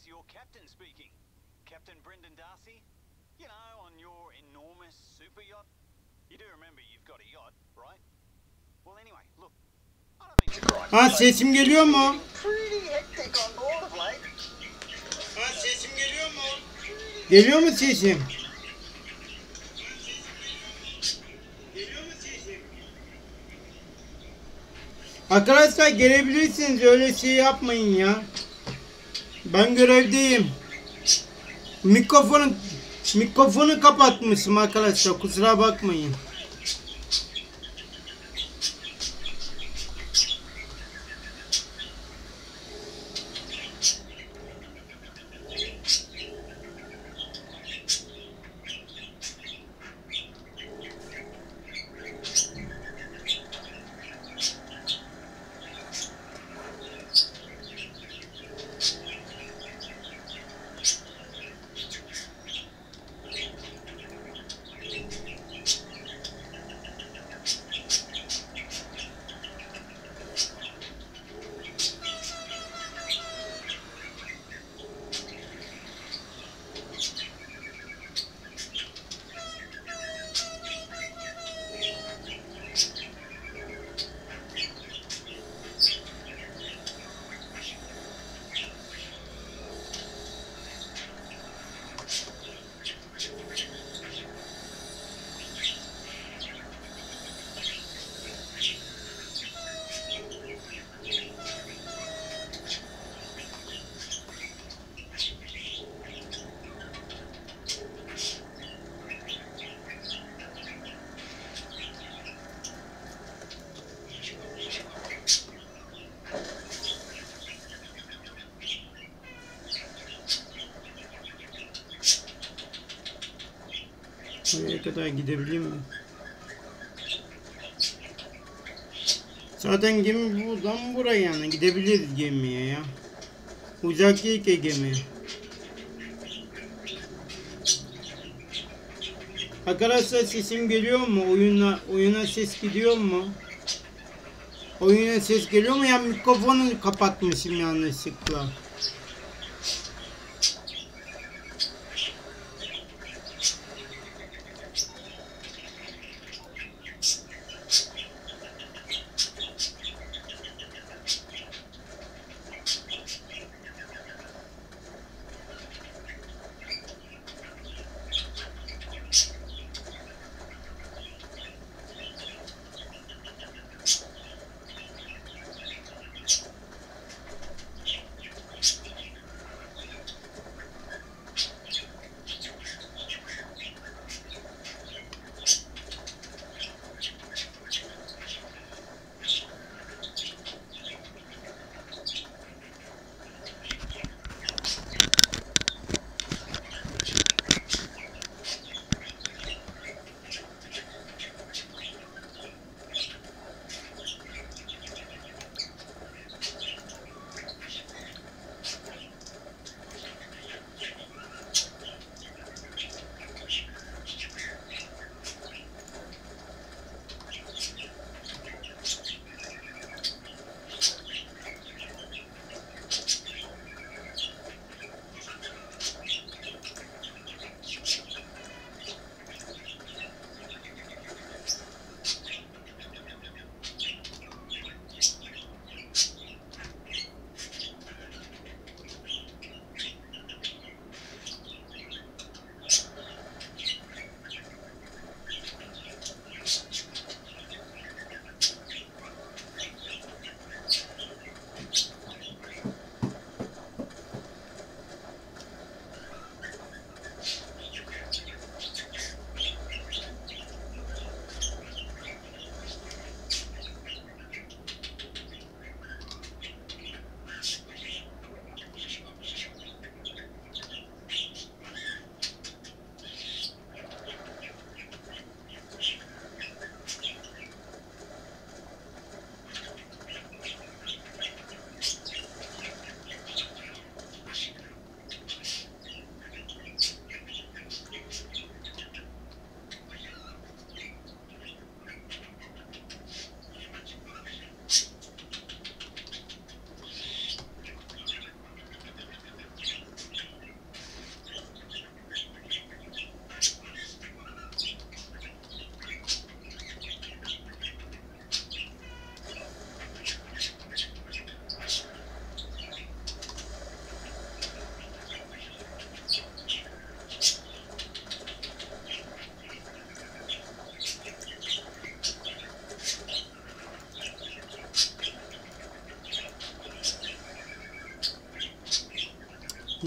your captain speaking. Captain Brendan Darcy? You know, on your enormous super yacht? You do remember you've got a yacht, right? Well, anyway, look. I don't mean to gripe. Ha, sesim geliyor mu? Pretty hectic on board of late. Ha, sesim geliyor mu? Geliyor mu sesim? Geliyor mu sesim? Arkadaşlar gelebilirsiniz, öyle şey yapmayın ya. Ben görevdeyim. Mikrofonu kapatmışım arkadaşlar, kusura bakmayın. Oraya kadar gidebileyim mi? Zaten gemi buradan buraya, yani gidebiliriz gemiye ya. Uzak değil ki gemi. Arkadaşlar sesim geliyor mu? Oyuna ses gidiyor mu? Oyuna ses geliyor mu? Ya mikrofonu kapatmışım yanlışlıkla.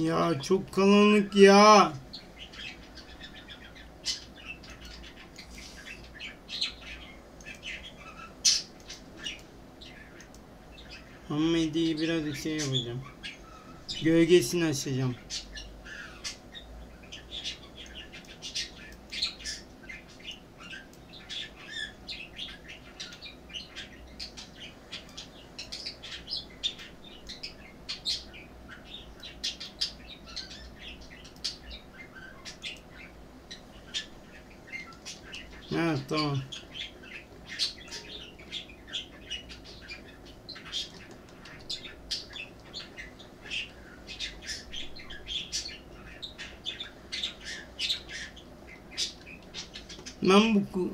Ya çok karanlık ya. Hamdi'yi birazcık şey yapacağım. Gölgesini açacağım. Evet, tamam. Ben bu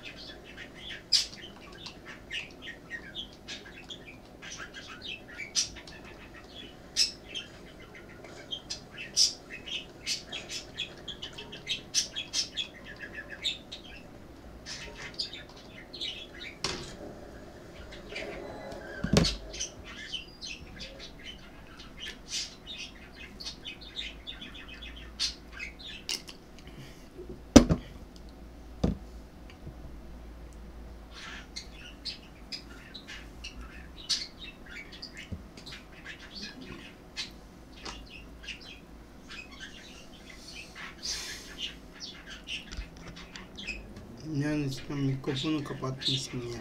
yanlışlıkla mikrofonu kapatmışım ya.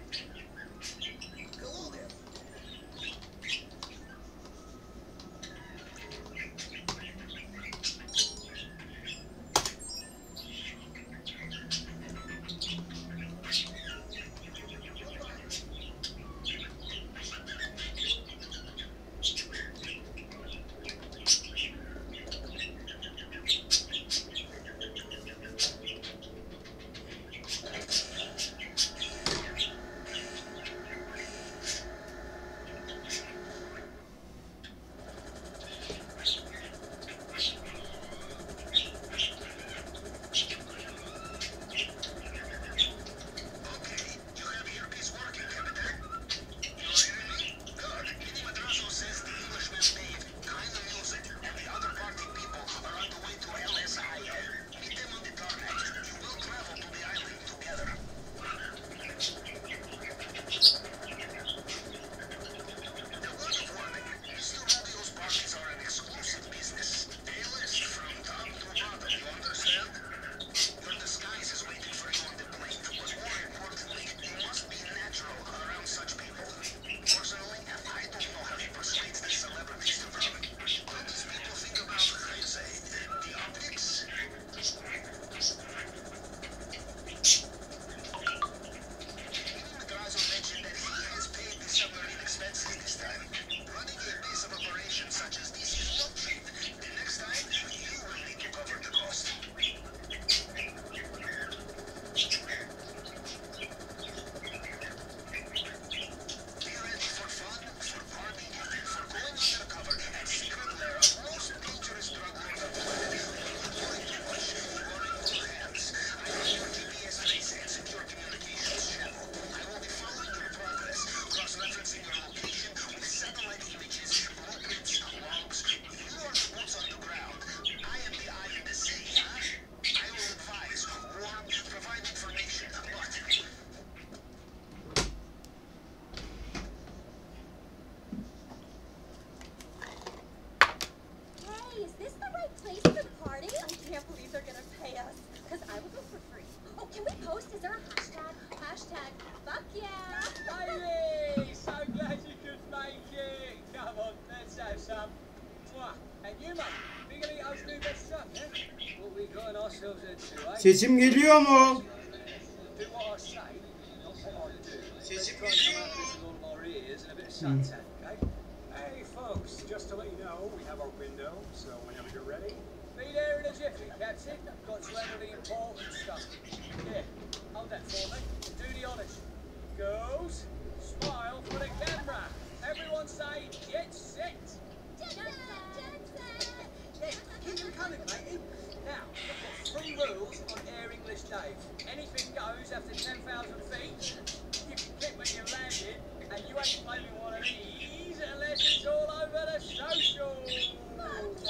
Sesim geliyor mu? Sesim geliyor mu? Hey folks, just to let you know, we have our window, so whenever you're ready. Be there in a jiffy, Captain. Got to handle the important stuff. Here, hold that for me. Do the honours. Girls, smile for the camera. Everyone say, get set. Yeah, keep them coming, matey. Now, I've got 3 rules on Air English Dave. Anything goes after 10,000 feet. You can get when you're landing, and you ain't claiming one of these unless it's all over the socials.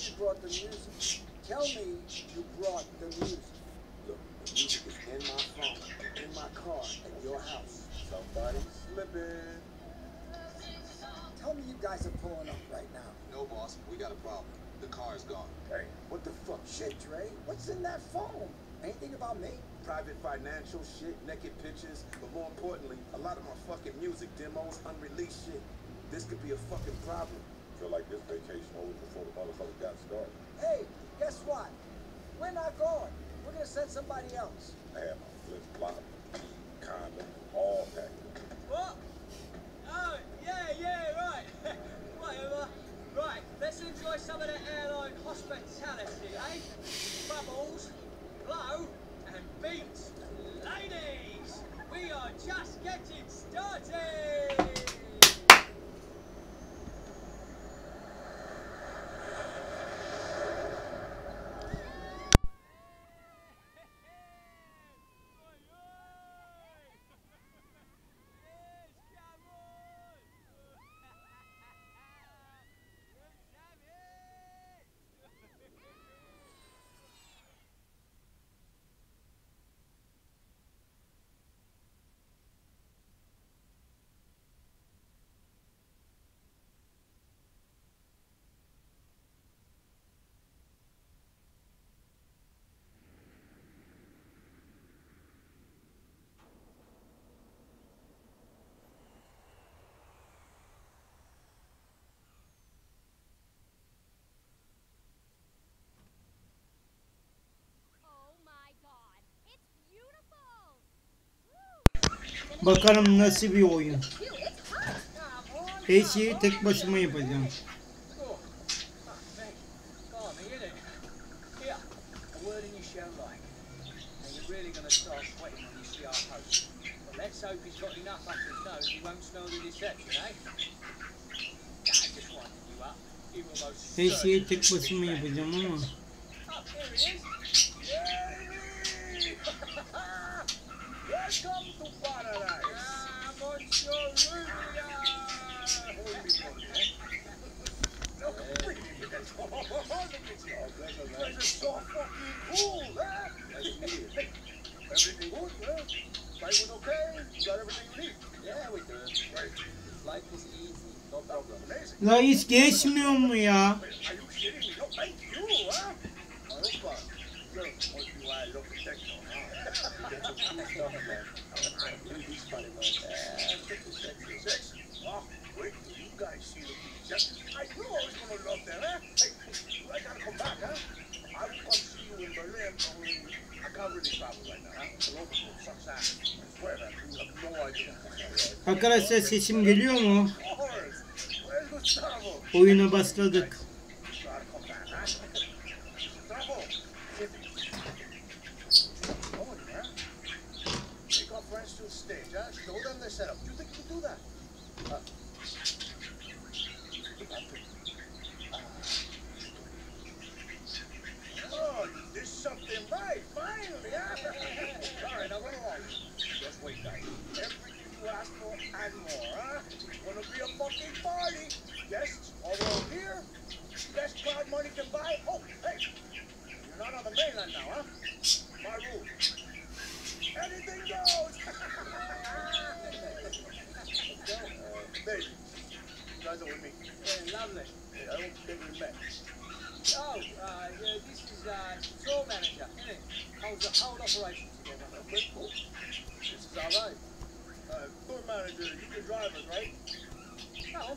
you brought the music. Tell me you brought the music. Look, the music is in my phone, in my car, at your house. Somebody's slipping. Tell me you guys are pulling up right now. No, boss. We got a problem. The car is gone. Hey, what the fuck shit, Dre? What's in that phone? Anything about me? Private financial shit, naked pictures, but more importantly, a lot of my fucking music demos, unreleased shit. This could be a fucking problem. Feel like this vacation over before the motherfucker got started. Hey, guess what? We're not going. We're gonna send somebody else. I had my flip-flop, condom, all packed. What? Oh, yeah, right. Whatever. Right, let's enjoy some of the airline hospitality, eh? Bubbles, blow, and beats. Ladies, we are just getting started! Bakalım nasıl bir oyun. Her şeyi tek başıma yapacağım. Oh, mate. Blimey, innit? Here, a word in your shell like. Now you're really going to start sweating when you see our host. But let's hope he's got enough up his nose he won't smell the deception, eh? Nah, just winding you up. He will most Her şeyi certainly tek başıma yapacağım ama. Oh, here he is. Welcome to paradise. Monsieur Rubia! You guys are so fucking cool, huh? Everything good, huh? Life was okay? You got everything you need? Yeah, we do. Right. Life is easy, no problem. Amazing. La hiç geçmiyor mu ya? Are you kidding me? No, thank you, huh? Opa. Look, what you are, look at techno, huh? Get some cool stuff, man. Really funny, man. Sexy. Oh, wait till you guys see the picture. I knew I was gonna love them, huh? Hey, I gotta come back, huh? I will come see you in Berlin, but I can't really travel right now, huh? The local sucks ass. I swear that. You have no idea. Arkadaşlar sesim geliyor mu? Of course. Where's Gustavo? Oyuna başladık. You gotta come back, huh? Gustavo. Come on, man. Make our friends to the stage, huh? Show them the setup. You think you can do that? Oh, you did something right, finally, huh? All right, now run along. Just wait, guys. Everything you asked for and more, huh? It's gonna be a fucking party. Guests all around here. Best crowd money can buy. Oh, hey, you're not on the mainland now, huh? My rule. Anything goes. Baby, you guys are with me. Yeah, lovely. Hey, I don't think we met. Oh, yeah, this is tour manager, isn't it? Holds the whole operation together. Okay, cool. This is all right. Tour manager, you can drive us, right? Come on.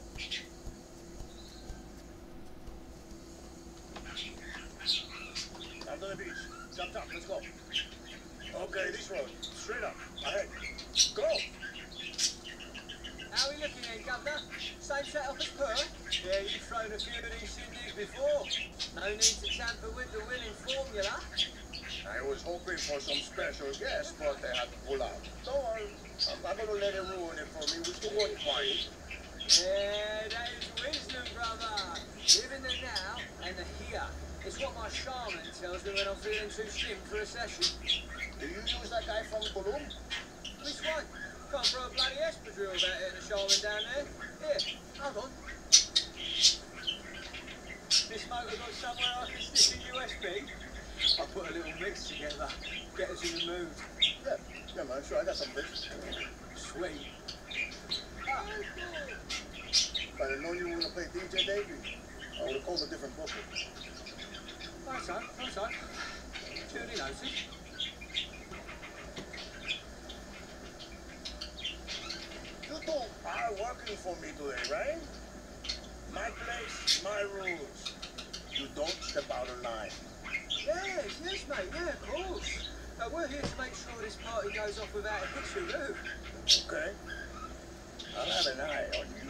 Down to the beach. Jump up, let's go. Okay, this road. Straight up. Ahead. Go! How are we looking then, Governor? Same setup as per? Yeah, you've thrown a few of these shindigs before. No need to tamper with the winning formula. I was hoping for some special guests, but they had to pull out. Don't worry. I'm not gonna let it ruin it for me. We're still working fine. Yeah, that is wisdom, brother. Live in the now and the here. It's what my shaman tells me when I'm feeling too slim for a session. Do you use that guy from Tulum? Which one? Can't throw a bloody espadrille about hitting a shaman down there. Here, hold on. This motor got somewhere I can stick a USB? I'll put a little mix together, get us in the mood. Yeah, man, sure, I got some bits. Sweet. If I'd have known you were gonna play DJ Davey, I would have called a different booker. Right, son, right, son. Duly noted. You two are working for me today, right? My place, my rules. You don't step out of line. Yes, mate, yeah, of course. We're here to make sure this party goes off without a hitch or loo. Okay? I'll have an eye on you.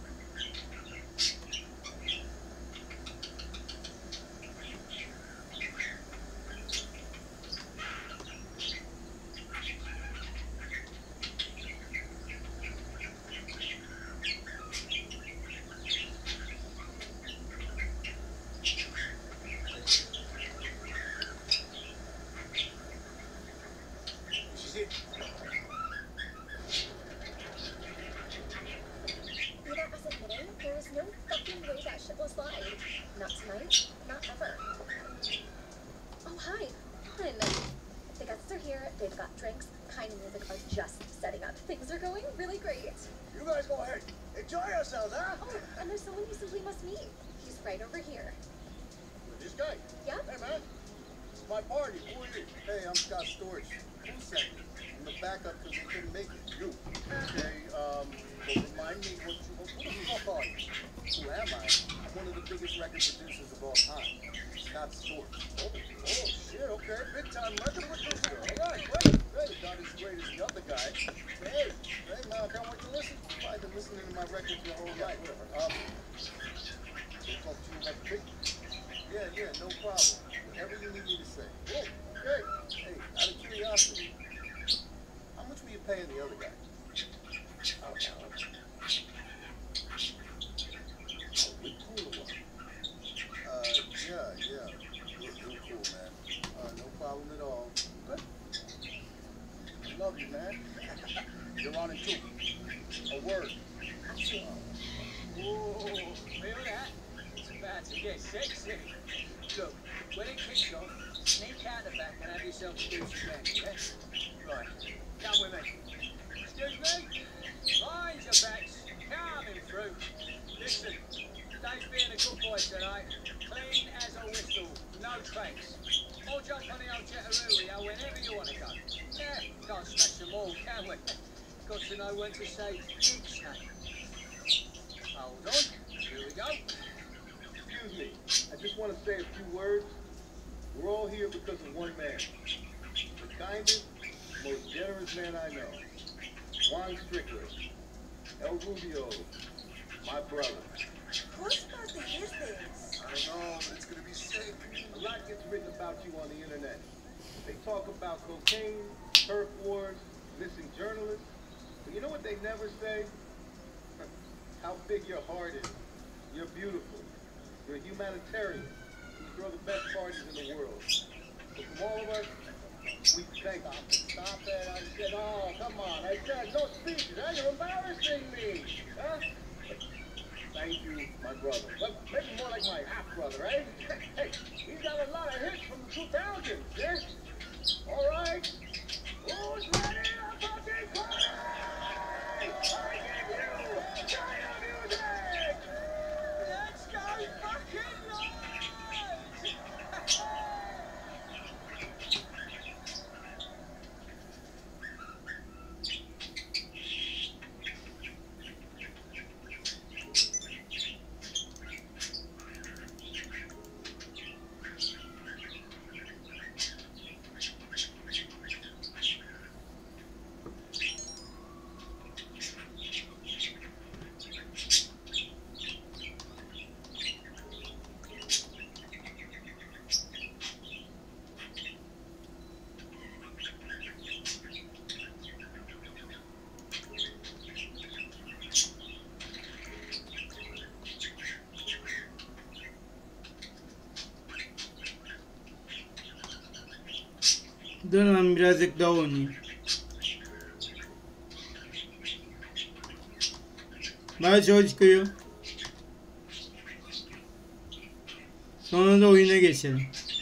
You guys go ahead. Enjoy yourselves, huh? Oh, and there's someone you simply must meet. He's right over here. This guy? Yeah? Hey, man. It's my party. Who are you? Hey, I'm Scott Storch. Who sent me? I'm the backup because he couldn't make it. You. Okay, so remind me who the fuck are you? Who am I? I'm one of the biggest record producers of all time. Scott Storch. Oh, shit, okay. Big time record producer. All right, great. Not as great as the other guy. Hey, man, I can't wait to listen. I've been listening to my records your whole life. Talk to you about the big. Yeah, no problem. Whatever you need me to say. Oh, okay. Hey, out of curiosity, how much were you paying the other guy? Oh, we cool or what? Yeah. You're cool, man. No problem at all. Good. I love you, man. You're on it too. A word. Whoa, feel that? It's about to get sexy. Look, when it kicks off, sneak out the back and have yourself a goosey gang, yeah? Right, come with me. Excuse me? Mind your backs, coming through. Listen, Dave's being a good boy tonight. Clean as a whistle, no tracks. I'll jump on the old Jettaroo whenever you want to go. Yeah, can't smash them all, can we? Got to know when to say each name. Hold on, here we go. Excuse me. I just want to say a few words. We're all here because of one man. The kindest, most generous man I know. Juan Strickler. El Rubio. My brother. Who's supposed to use this? I don't know, but it's going to be sick. A lot gets written about you on the internet. They talk about cocaine, turf wars, missing journalists. But you know what they never say? How big your heart is. You're beautiful. You're a humanitarian. You throw the best parties in the world. So from all of us, we thank you. Stop it. I said, oh, come on. I said, no speeches. Huh? You're embarrassing me. Huh? Thank you, my brother. Well, maybe more like my half-brother, eh? Hey, he's got a lot of hits from the 2000s, yeah? All right. Who's ready to fucking play? I give you China music! Let's go fucking live! Dur lan birazcık daha oynayayım. Bana çoğu çıkıyor. Sonra da oyuna geçelim.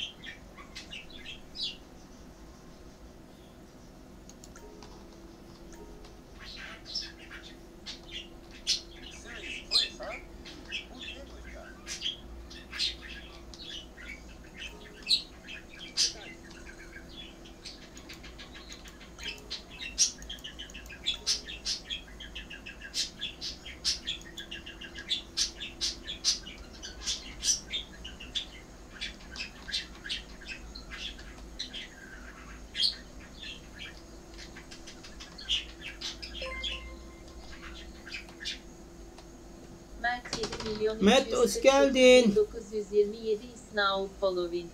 Mert 7 milyon Mert, hoş geldin. 927 is now following.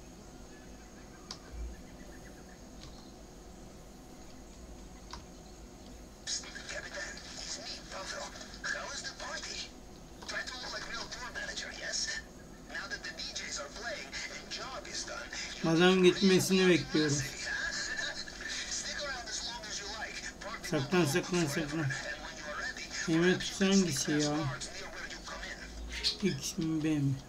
Adam gitmesini bekliyorum. Saklan saklan saklan. Yemek tutan hangisi ya? X mi B mi?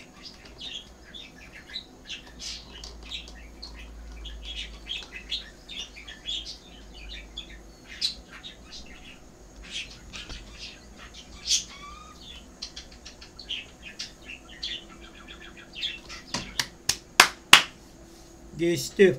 Geçti.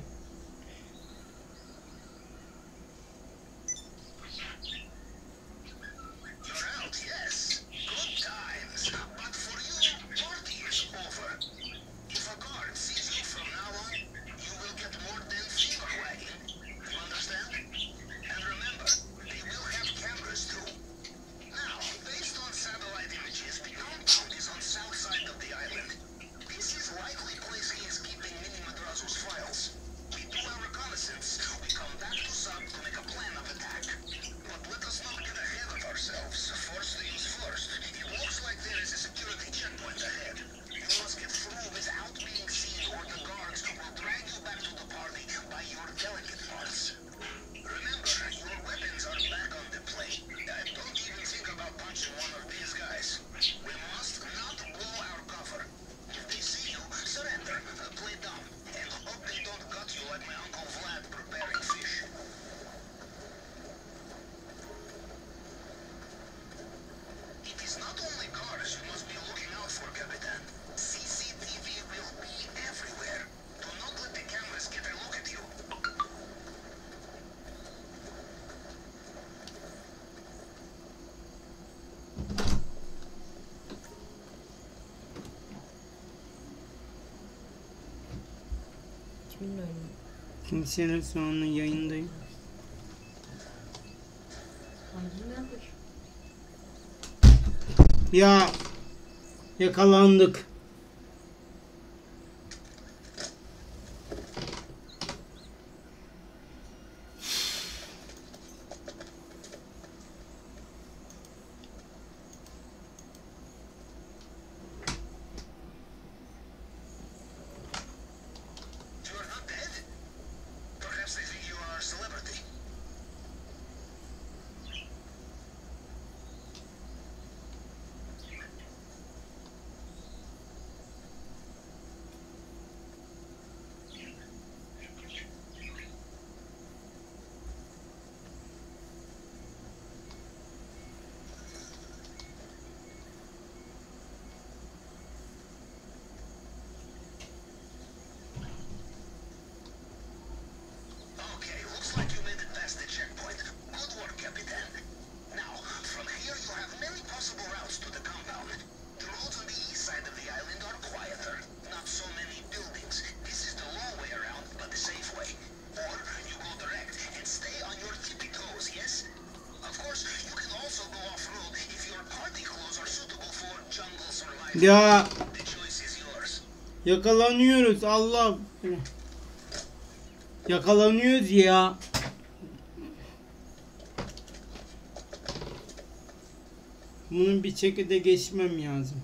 Bilmiyorum. Kimsenin sonunda yayındayım. Ya yakalandık. Ya yakalanıyoruz Allah. Yakalanıyoruz ya. Bunun bir çekide geçmem lazım.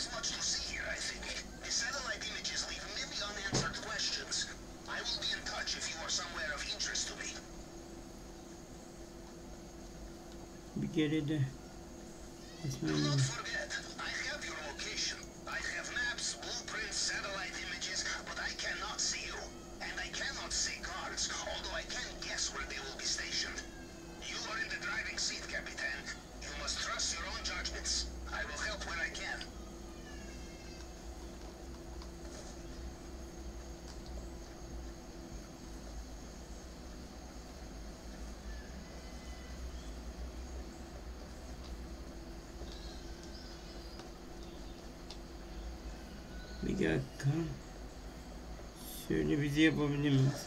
I will be in touch. Bir geride. Bismillah. Bir dakika. Şöyle bizi yapabilir miyiz?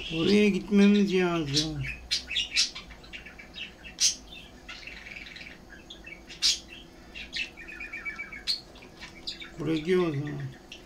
Oraya gitmemiz lazım. Buraya o zaman.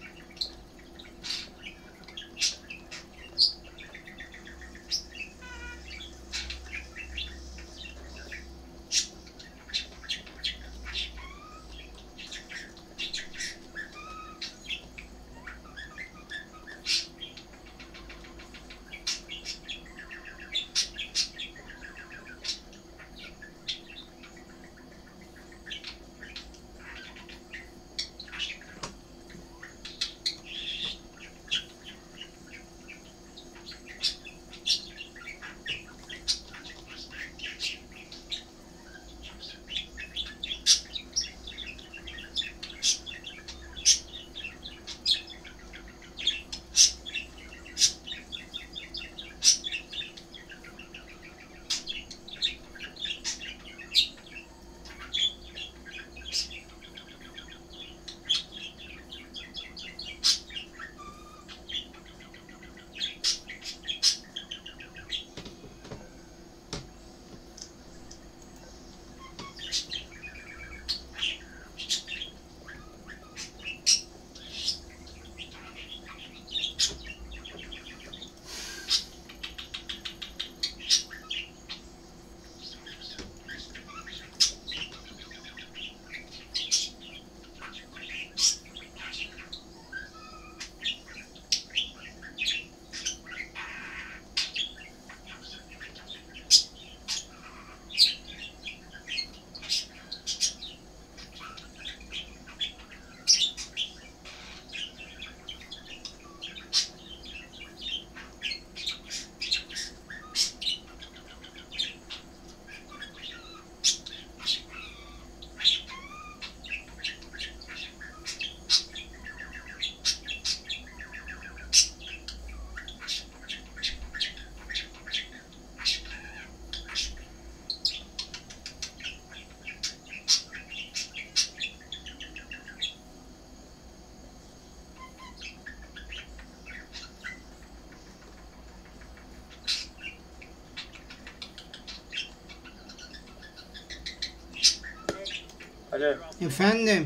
Alo. Efendim.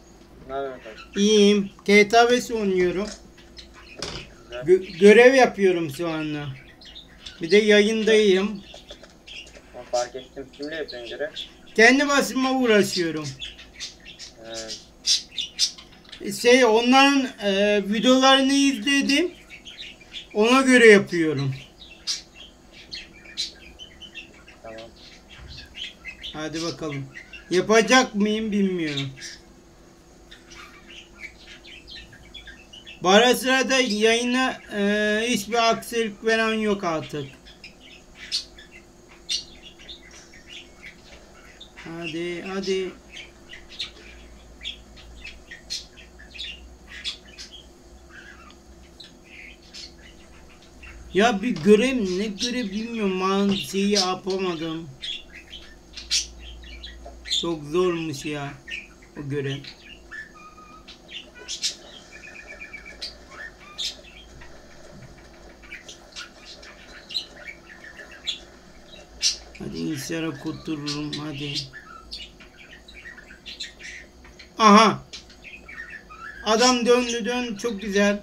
Ne yapıyorsun kardeşim? İyiyim. GTA 5 oynuyorum. Güzel. Görev yapıyorum şu anda. Bir de yayındayım. Ama fark ettim. Kimle yapıyorsun göre? Kendi başıma uğraşıyorum. Onların videolarını izledim. Ona göre yapıyorum. Tamam. Hadi bakalım. Yapacak mıyım bilmiyorum. Bu ara sırada yayına hiçbir aksilik veren yok artık. Hadi hadi. Ya bir görev, ne görev bilmiyorum. Ben şeyi yapamadım. Çok zormuş ya o görev. Hadi inşallah kurtulurum, hadi. Aha. Adam döndü çok güzel.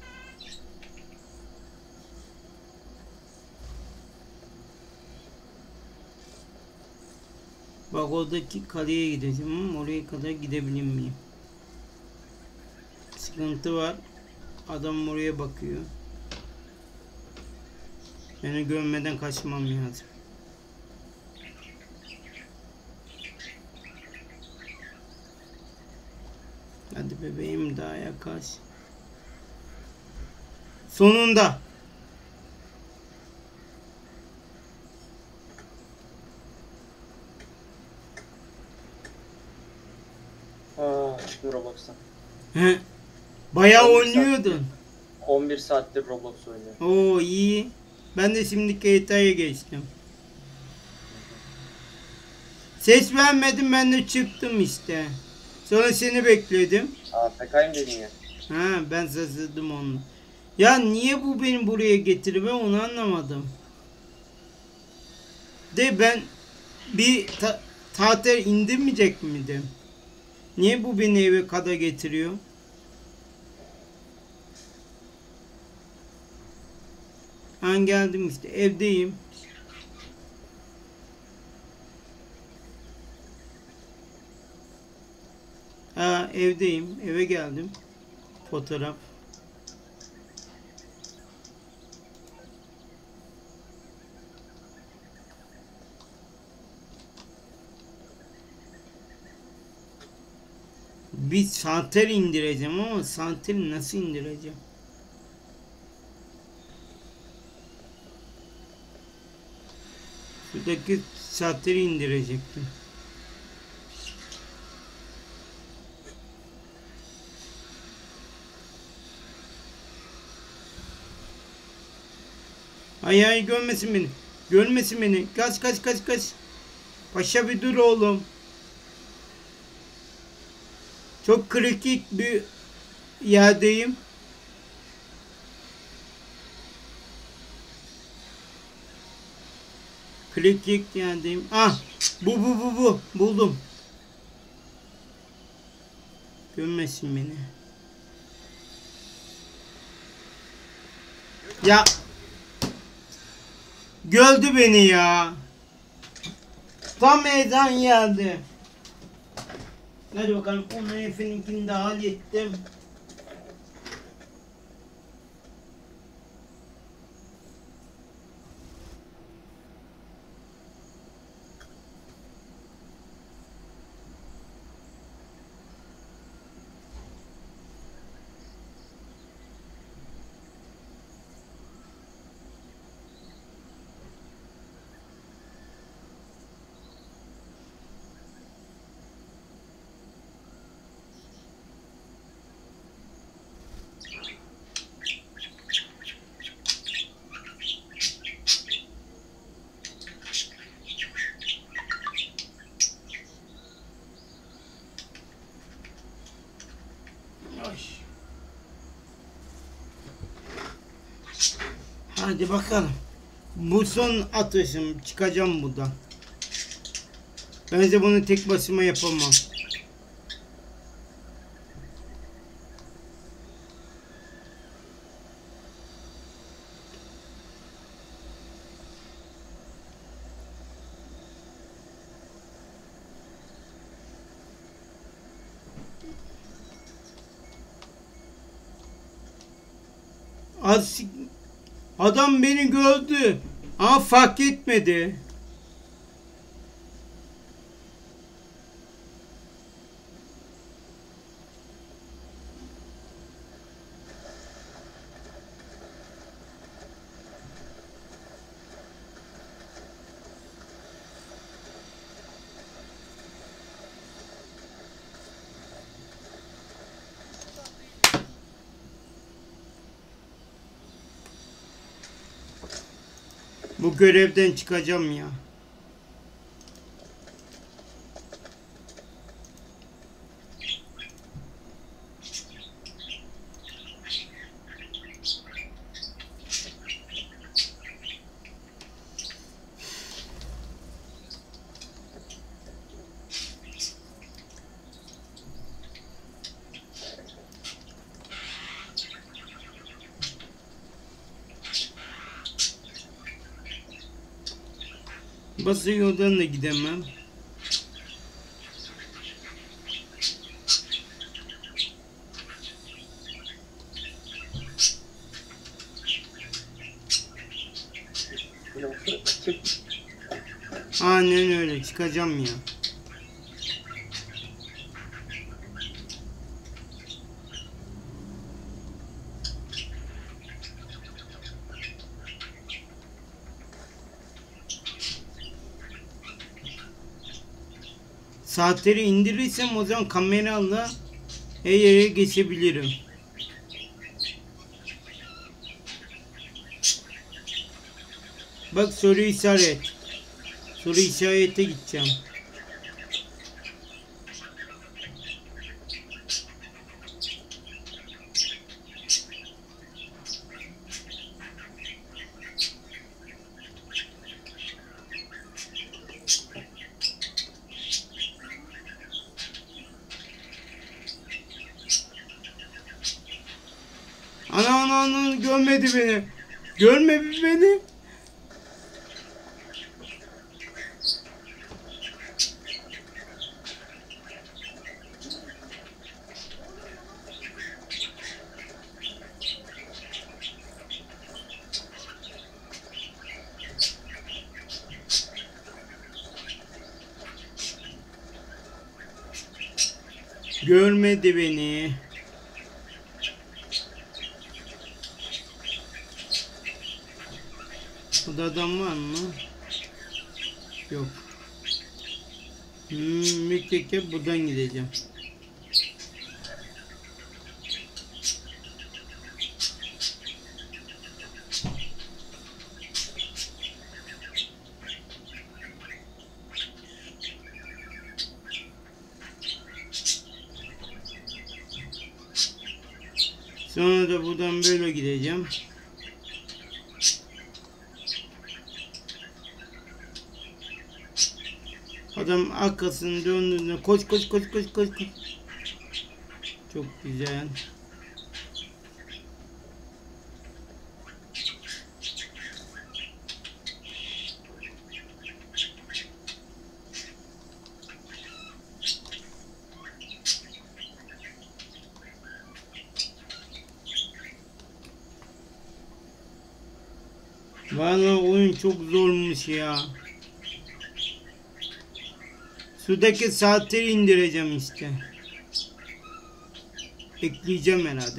Bak oradaki kaleye gideceğim ama oraya kadar gidebilir miyim? Sıkıntı var. Adam oraya bakıyor. Beni görmeden kaçmam lazım. Hadi bebeğim, daha yaklaş. Sonunda. Çıktım Roblox'tan. He. Bayağı 11 oynuyordun. 11 saattir Roblox oynuyorum. Oo iyi. Ben de şimdi GTA'ya geçtim. Ses vermedim, ben de çıktım işte. Sonra seni bekledim. AFK'yim dedin ya. Ha, ben şaşırdım onu. Ya niye bu beni buraya getirdi, ben onu anlamadım. De ben bir tatil indirmeyecek miydim? Niye bu beni eve kadar getiriyor? Ben geldim işte, evdeyim. Ha, evdeyim, eve geldim. Fotoğraf. Bir santer indireceğim ama santeri nasıl indireceğim? Şuradaki santeri indirecektim. Ay görmesin beni. Görmesin beni. Kaç. Paşa bir dur oğlum. Çok kritik bir yerdeyim. Kritik yerdeyim. Ah, bu. Buldum. Görmesin beni. Ya. Gördü beni ya. Tam ezan geldi. Hadi bakalım, onun efeninkini de hallettim. Hadi bakalım. Bu son atışım. Çıkacağım buradan. Bence bunu tek başıma yapamam. Adam beni gördü ama fark etmedi. Bu görevden çıkacağım ya. Basın yoldan da gidemem. Aynen öyle, çıkacağım ya. Saatleri indirirsem o zaman kamerayla her yere geçebilirim. Bak, soru işaret. Soru işarete gideceğim. onu görmedi beni. Görmedi beni. Görmedi beni. Burada adam var mı? Yok. Bekleyip buradan gideceğim. Sonra da buradan böyle gideceğim. Adam arkasını döndüğünde koş koş koş koş koş koş. Çok güzel. Vallahi oyun çok zormuş ya. Sudaki saatleri indireceğim işte. Ekleyeceğim herhalde.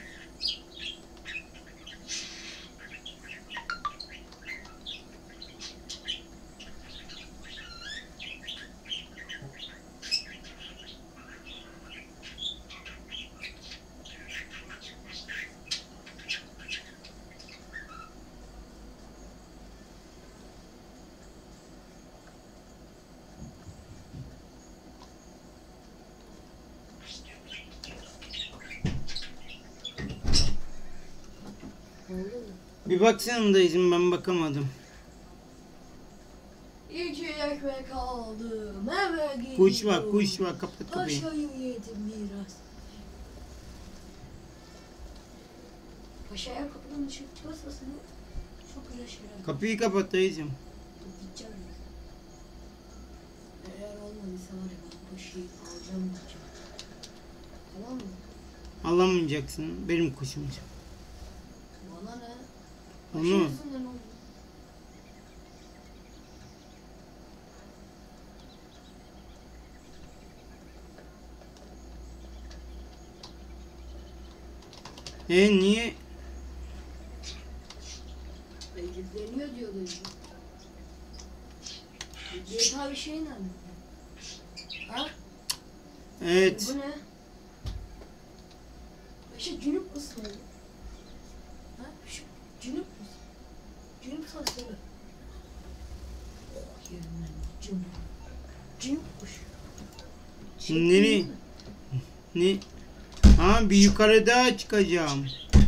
Bir baksana dayıcım, ben bakamadım. İki ekmek aldım, eve gidiyorum. Kuş var, kapat kapıyı. Paşayı yedim biraz. Paşaya kapıdan ışık çıkarsa seni çok güzel şeyler. Kapıyı kapat dayıcım. Gideceğim. Eğer olmadıysa var ya, ben paşayı alacağım diyeceğim. Tamam mı? Alamayacaksın, benim kuşum. Bana ne? Onu. Paşa yüzünden oldu. Niye? Deniyor diyordu. GTA bir şey nerede? Ha? Evet. Bu ne? Paşa cünüp mısın oğlum? Ha? Şu cünüp müsün? Cünüp sesleri. Oh yerimden cünüp. Cünüpmuş. Nereye? Ne? Ha, bir yukarı daha çıkacağım.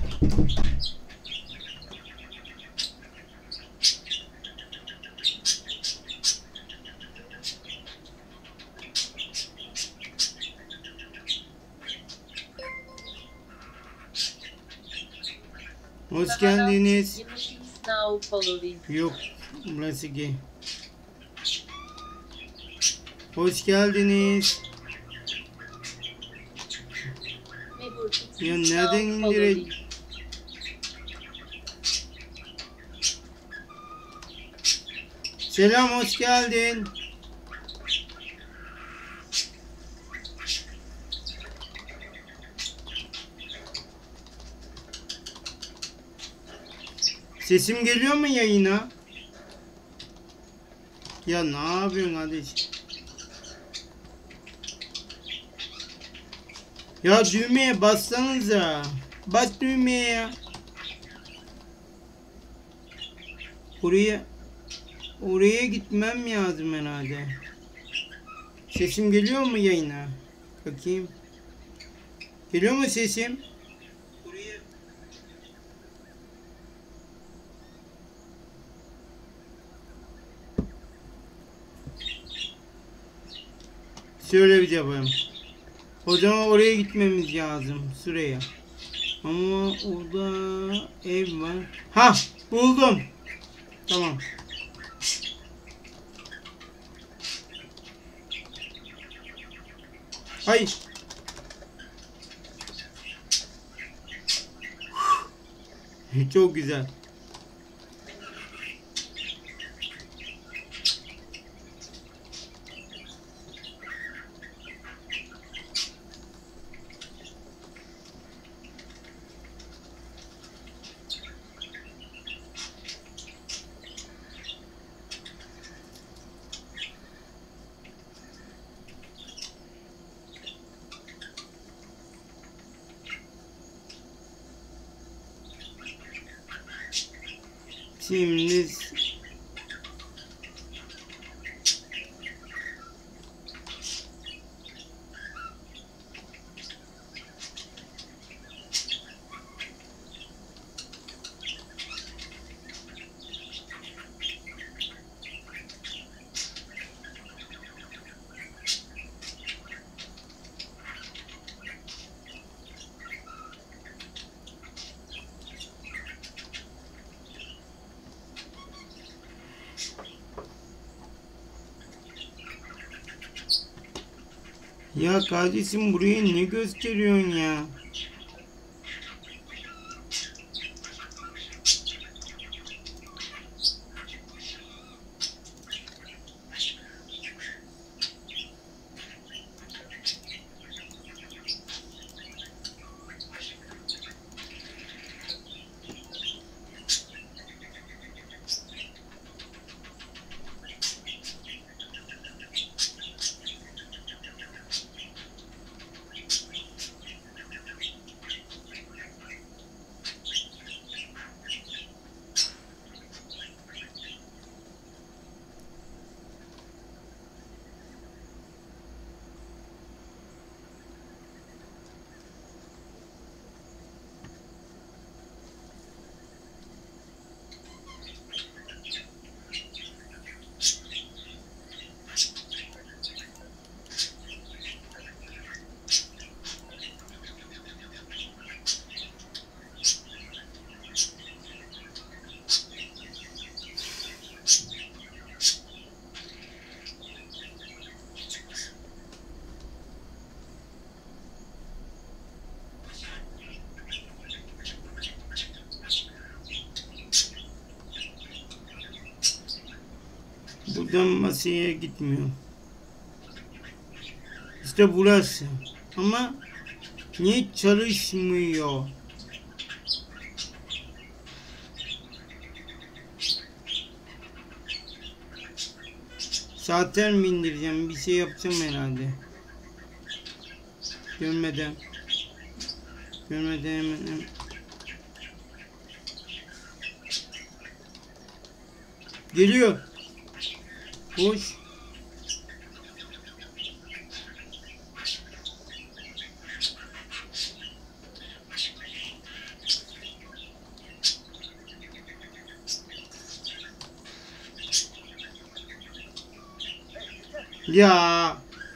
Hoş geldiniz. Now following. Yok, burası gay. Hoş geldiniz. Ya nereden indireyim? Selam, hoş geldin. Sesim geliyor mu yayına? Ya ne yapıyorsun kardeşim? Ya düğmeye bassanıza. Bas düğmeye ya. Oraya gitmem lazım herhalde. Sesim geliyor mu yayına? Bakayım. Geliyor mu sesim? Şöyle bir yapalım. O zaman oraya gitmemiz lazım. Şuraya. Ama orada ev var. Ha, buldum. Tamam. Hayır. Çok güzel. Şimdi ya kardeşim buraya ne gösteriyorsun ya? Buradan masaya gitmiyor. İşte burası. Ama niye çalışmıyor? Saatler mi indireceğim? Bir şey yapacağım herhalde. Görmeden hemen. Geliyor. Hoş. Ya.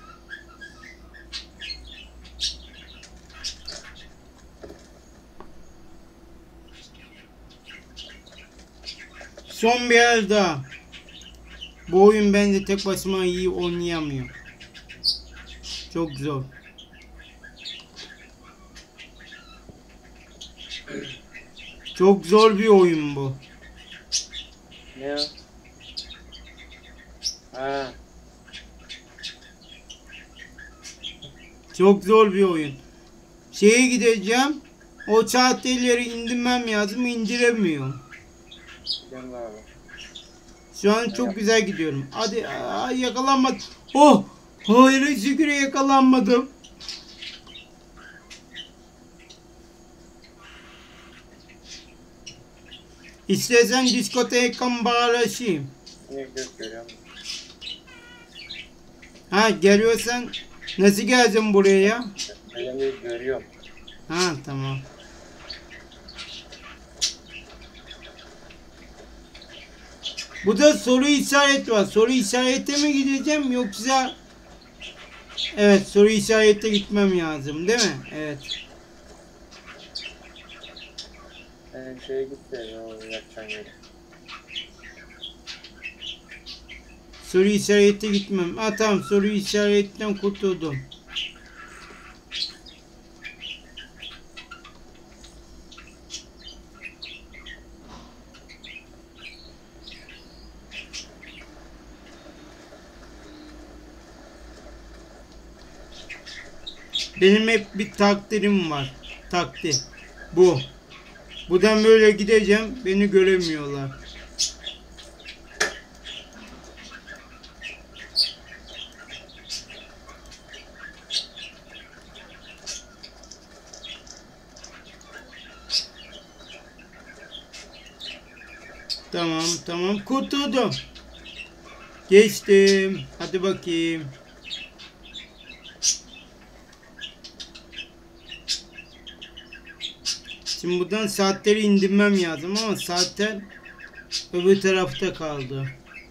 Son bir el daha. Bu oyun bence tek başıma iyi oynayamıyor. Çok zor. Çok zor bir oyun bu. Ne o? Ha. Çok zor bir oyun. Şeye gideceğim. O saatleri indirmem lazım. İndiremiyorum. Gidelim abi. Şu an çok güzel gidiyorum. Hadi yakalanmadım. Oh! Hayır şükür yakalanmadım. İstersen diskoteka bağlaşayım. Ne görüyorum? Ha geliyorsan nasıl geleceğim buraya? Ben de görüyorum. Ha tamam. Burada soru işareti var. Soru işareti mi gideceğim yoksa... Evet soru işareti gitmem lazım değil mi? Evet. Sen şeye git de o yapacağın yere. Soru işareti gitmem. Ha tamam, soru işaretten kurtuldum. Benim hep bir takdirim var. Takdir. Bu. Buradan böyle gideceğim. Beni göremiyorlar. Tamam tamam, kurtuldum. Geçtim. Hadi bakayım. Şimdi buradan saatleri indirmem lazım ama saatler öbür tarafta kaldı.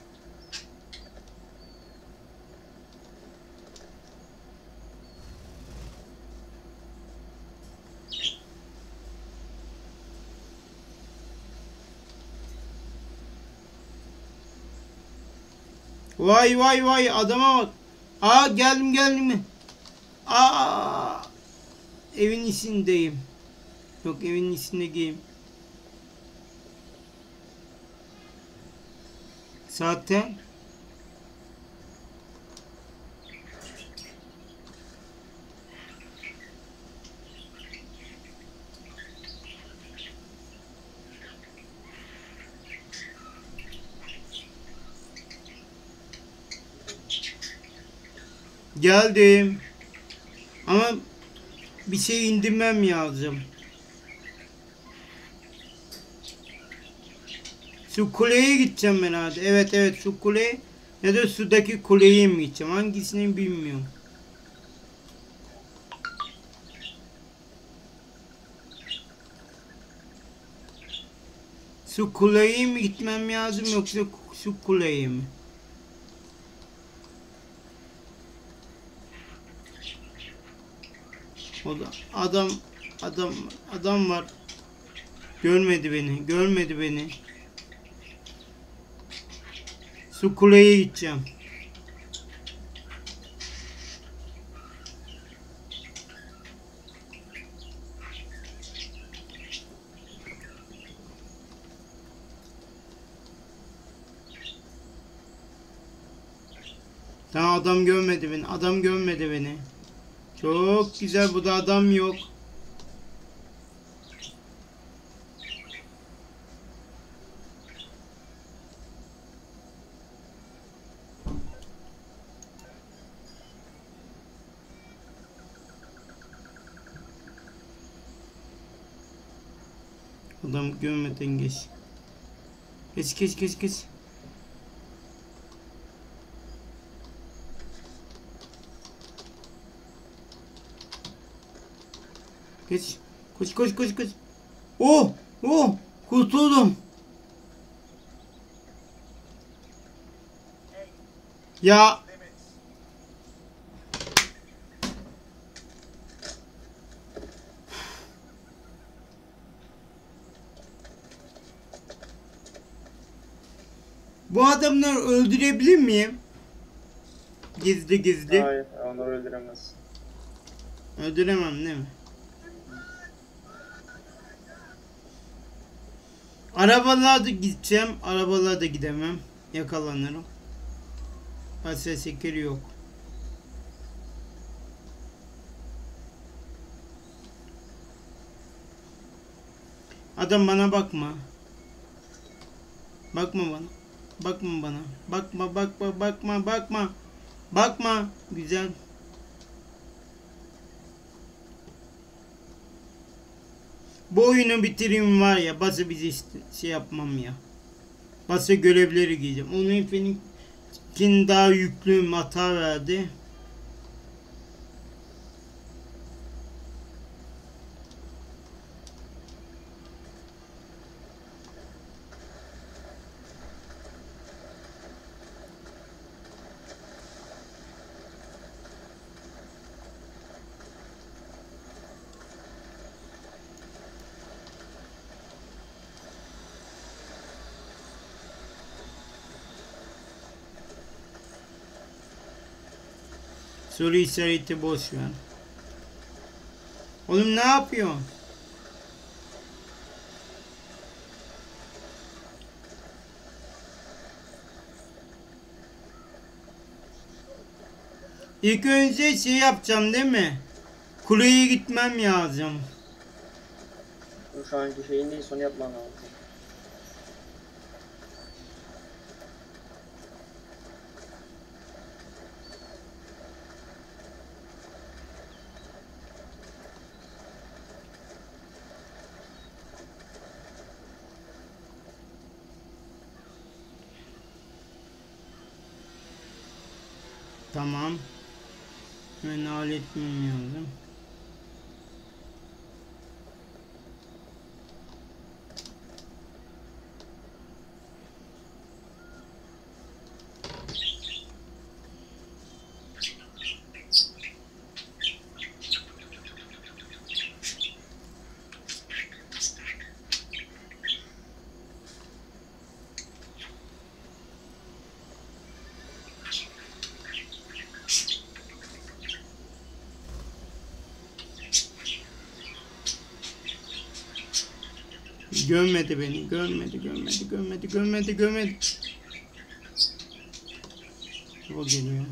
Vay vay vay, adama bak. Aa, geldim mi? Aa, evin içindeyim. Yok, evin içindeyim. Zaten geldim. Ama bir şey indirmem lazım. Su kuleye gideceğim ben hadi. Evet, su kuleye ya da sudaki kuleye mi gideceğim? Hangisini bilmiyorum. Su kuleye mi gitmem lazım yoksa su kuleye mi? O da adam var. Görmedi beni. Su kuleye gideceğim. Tamam, adam görmedi beni. Çok güzel, bu da adam yok. Adam görmeden geç. Geç. Geç. Koş. Oh, kurtuldum. Ya. Bu adamları öldürebilir miyim? Gizli. Hayır, onları öldüremezsin. Öldüremem değil mi? Arabalarda gideceğim. Arabalarda gidemem. Yakalanırım. Asya şekeri yok. Adam bana bakma. Bakma bana. Bakma. Güzel. Bu oyunu bitireyim var ya. Bası bizi şey yapmam ya. Bası görevleri giyeceğim. Onun efendim daha yüklü hata verdi. Soru işareti boş ver. Oğlum ne yapıyorsun? İlk önce şey yapacağım değil mi? Kuleye gitmem lazım. Şu anki şeyin değil, sonra yapman lazım. Tamam. Ben halletmem lazım. Görmedi beni, görmedi. O geliyor.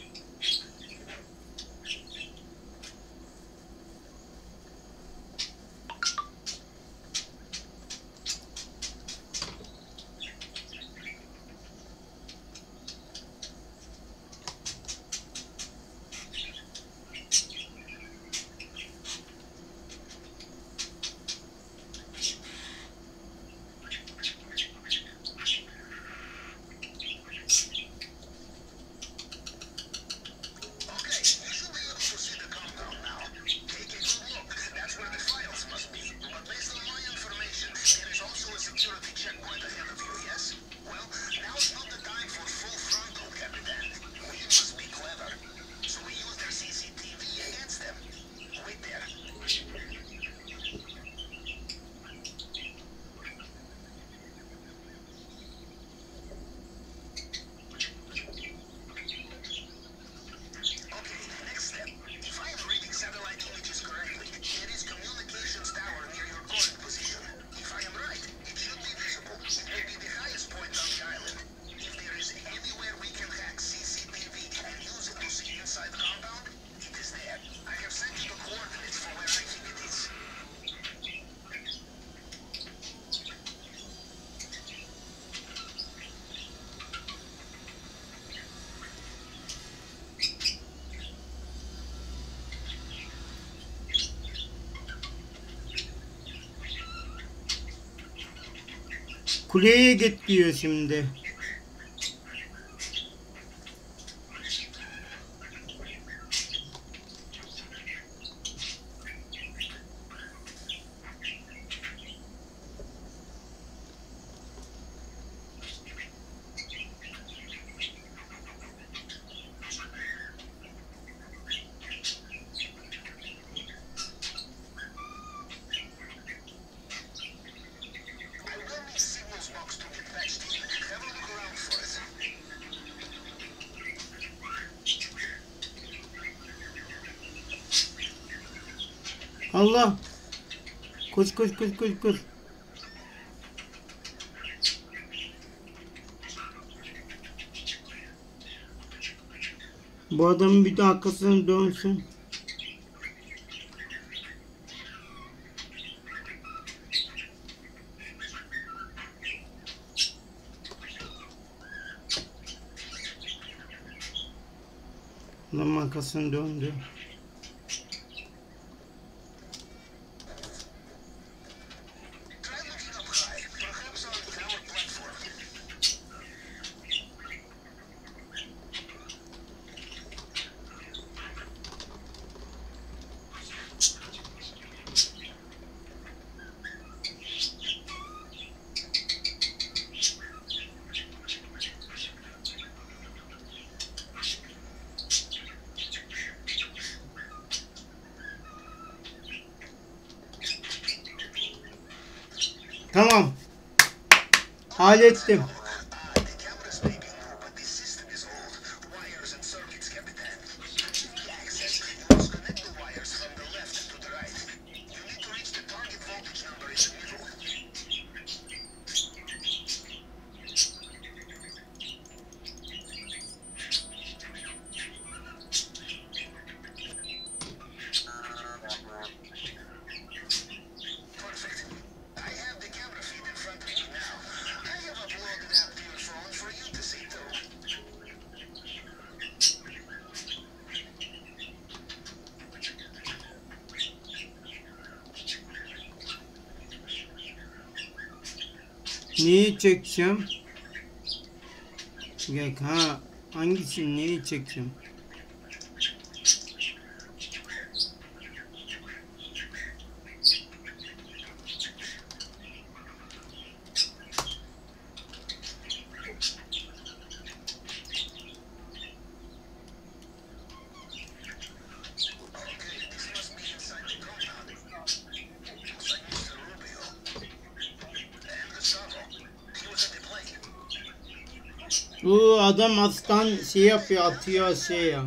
Kuleye git diyor şimdi. Allah. Koş. Bu adamın bir de arkasına dönsün. Adam arkasına döndü. Tamam. Hallettim. Neyi çekeceğim? Gel ha. Hangisini neyi çekeceğim? Bu adam aslan şey yapıyor, atıyor şey ya.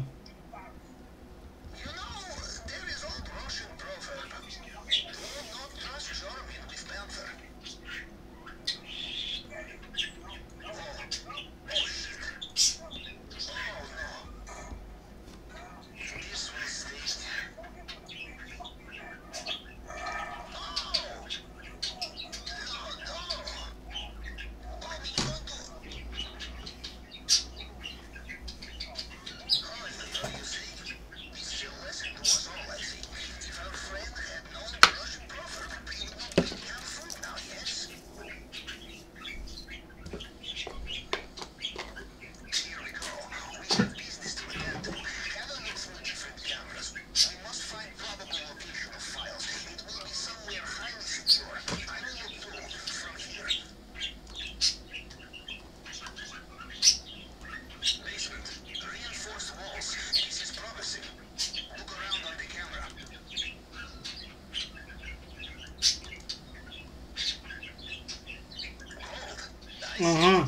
Aha.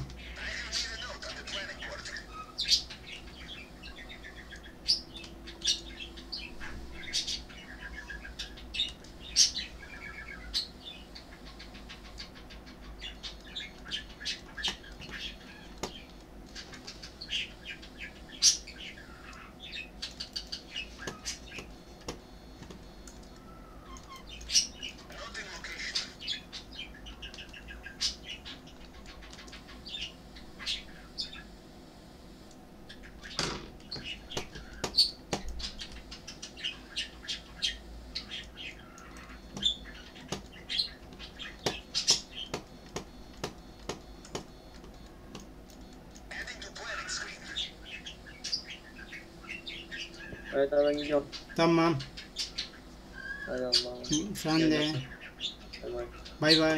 Evet abi ben gidiyorum. Tamam. Hadi Allah'ım. Sen de. Bay bay. Bay bay.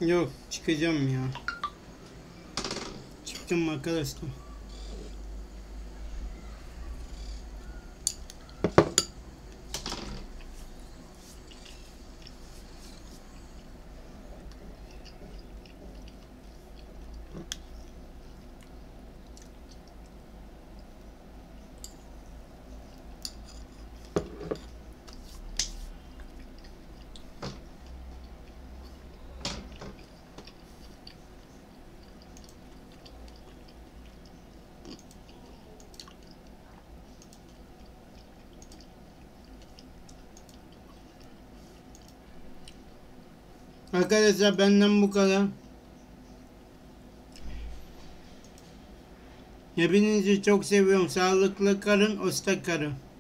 Yok, çıkacağım ya. Çıktım arkadaşlar. Arkadaşlar benden bu kadar. Hepinizi çok seviyorum. Sağlıklı kalın, hoşça kalın.